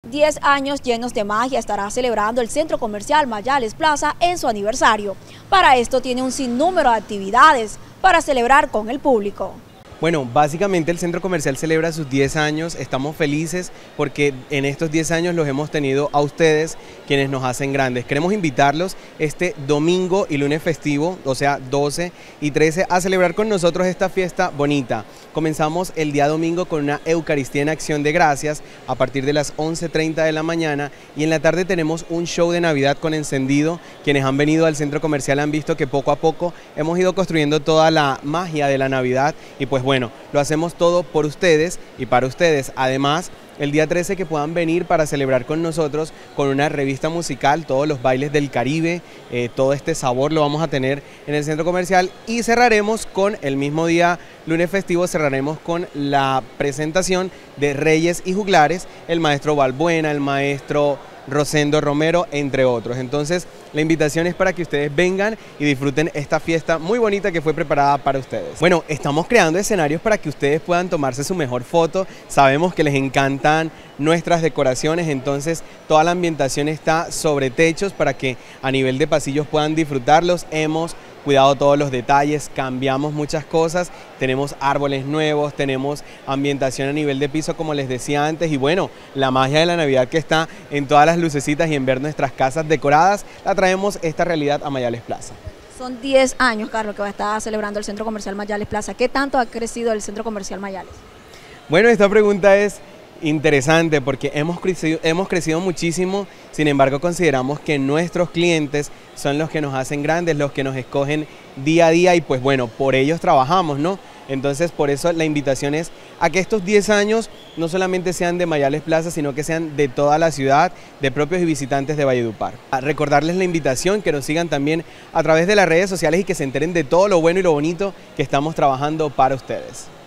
10 años llenos de magia estará celebrando el Centro Comercial Mayales Plaza en su aniversario. Para esto tiene un sinnúmero de actividades para celebrar con el público. Bueno, básicamente el centro comercial celebra sus 10 años, estamos felices porque en estos 10 años los hemos tenido a ustedes, quienes nos hacen grandes. Queremos invitarlos este domingo y lunes festivo, o sea 12 y 13, a celebrar con nosotros esta fiesta bonita. Comenzamos el día domingo con una Eucaristía en Acción de Gracias a partir de las 11:30 de la mañana y en la tarde tenemos un show de Navidad con encendido. Quienes han venido al centro comercial han visto que poco a poco hemos ido construyendo toda la magia de la Navidad y pues bueno, lo hacemos todo por ustedes y para ustedes. Además, el día 13 que puedan venir para celebrar con nosotros con una revista musical, todos los bailes del Caribe, todo este sabor lo vamos a tener en el centro comercial y cerraremos con el mismo día, lunes festivo, cerraremos con la presentación de Reyes y Juglares, el maestro Balbuena, el maestro Rosendo Romero, entre otros. Entonces, la invitación es para que ustedes vengan y disfruten esta fiesta muy bonita que fue preparada para ustedes. Bueno, estamos creando escenarios para que ustedes puedan tomarse su mejor foto. Sabemos que les encantan nuestras decoraciones, entonces toda la ambientación está sobre techos para que a nivel de pasillos puedan disfrutarlos. Hemos cuidado todos los detalles, cambiamos muchas cosas, tenemos árboles nuevos, tenemos ambientación a nivel de piso como les decía antes y bueno, la magia de la Navidad que está en todas las lucecitas y en ver nuestras casas decoradas, la traemos esta realidad a Mayales Plaza. Son 10 años, Carlos, que va a estar celebrando el Centro Comercial Mayales Plaza. ¿Qué tanto ha crecido el Centro Comercial Mayales? Bueno, esta pregunta es interesante porque hemos crecido muchísimo, sin embargo consideramos que nuestros clientes son los que nos hacen grandes, los que nos escogen día a día y pues bueno, por ellos trabajamos, ¿no? Entonces por eso la invitación es a que estos 10 años no solamente sean de Mayales Plaza, sino que sean de toda la ciudad, de propios y visitantes de Valledupar. A recordarles la invitación, que nos sigan también a través de las redes sociales y que se enteren de todo lo bueno y lo bonito que estamos trabajando para ustedes.